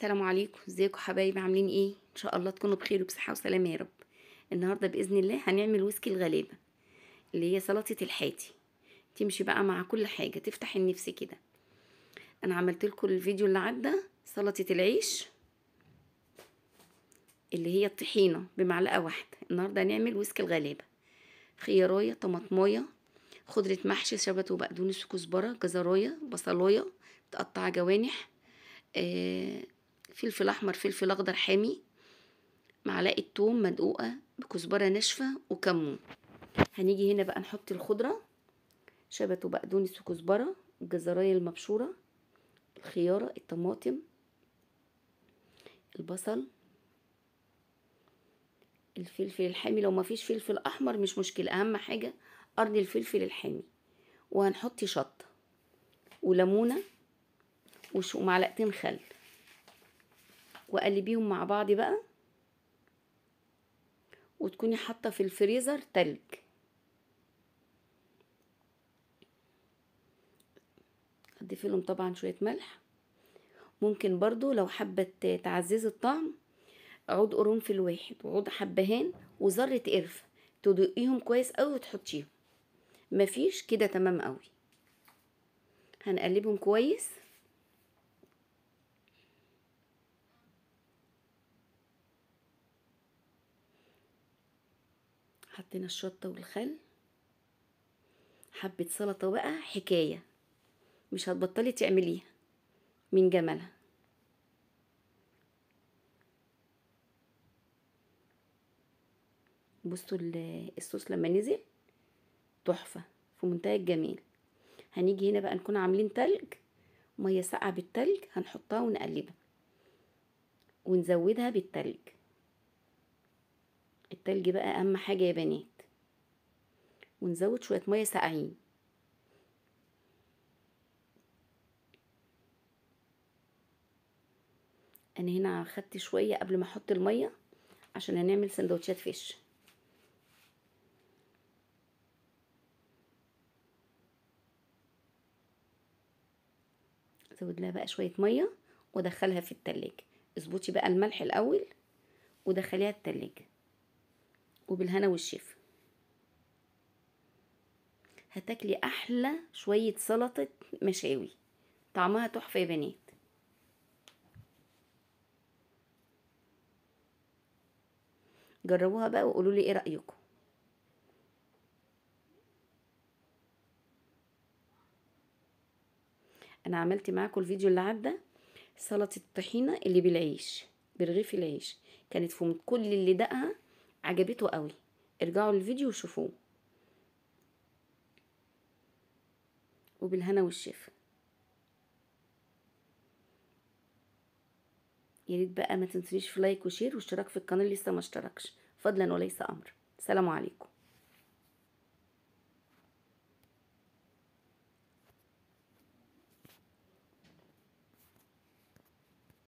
السلام عليكم، ازيكم حبايبي؟ عاملين ايه؟ ان شاء الله تكونوا بخير وبصحه وسلامه يا رب. النهارده باذن الله هنعمل ويسكي الغلابه اللي هي سلطه الحاتي. تمشي بقى مع كل حاجه، تفتح النفس كده. انا عملت لكم الفيديو اللي عدى سلطه العيش اللي هي الطحينه بمعلقه واحده. النهارده هنعمل ويسكي الغلابه. خيارايه، طماطمايه، خضره محشي، شبت وبقدونس وكزبره، جزرايه، بصلايه متقطعه جوانح، فلفل احمر، فلفل اخضر حامي، معلقه توم مدقوقه بكزبره ناشفه وكمون. هنيجي هنا بقى نحط الخضره، شبت وبقدونس وكزبره، الجزرايه المبشوره، الخياره، الطماطم، البصل، الفلفل الحامي. لو ما فيش فلفل احمر مش مشكله، اهم حاجه قرن الفلفل الحامي. وهنحط شطه وليمونه ومعلقتين خل، وقلبيهم مع بعض بقى. وتكوني حاطه في الفريزر تلج. هضيف لهم طبعا شويه ملح. ممكن برضو لو حابه تعززي الطعم عود قرنفل واحد وعود حبهان وذره قرفه، تدقيهم كويس قوي وتحطيهم. مفيش كده تمام قوي. هنقلبهم كويس. حطينا الشطه والخل. حبه سلطه بقى حكايه، مش هتبطلي تعمليها من جمالها. بصوا الصوص لما نزل تحفه في منتهى الجمال. هنيجي هنا بقى نكون عاملين تلج، ميه ساقعه بالتلج هنحطها ونقلبها ونزودها بالتلج. التلج بقى اهم حاجه يا بنات. ونزود شويه ميه ساقعين. انا هنا خدت شويه قبل ما احط الميه عشان هنعمل سندوتشات فيش. ازود لها بقى شويه ميه وادخلها في التلاجة. اظبطي بقى الملح الاول ودخليها التلاجة. وبالهنا والشفا. هتاكلي احلى شويه سلطه مشاوي، طعمها تحفه يا بنات. جربوها بقى وقولوا لي ايه رايكم. انا عملت معاكم الفيديو اللي عدى سلطه الطحينه اللي بالعيش، برغيف العيش. كانت في كل اللي دقها عجبته قوي. ارجعوا للفيديو وشوفوه. وبالهنا والشفا. يا ريت بقى ما تنسونيش في لايك وشير واشتراك في القناه اللي لسه ما اشتركش، فضلا وليس امر. سلام عليكم.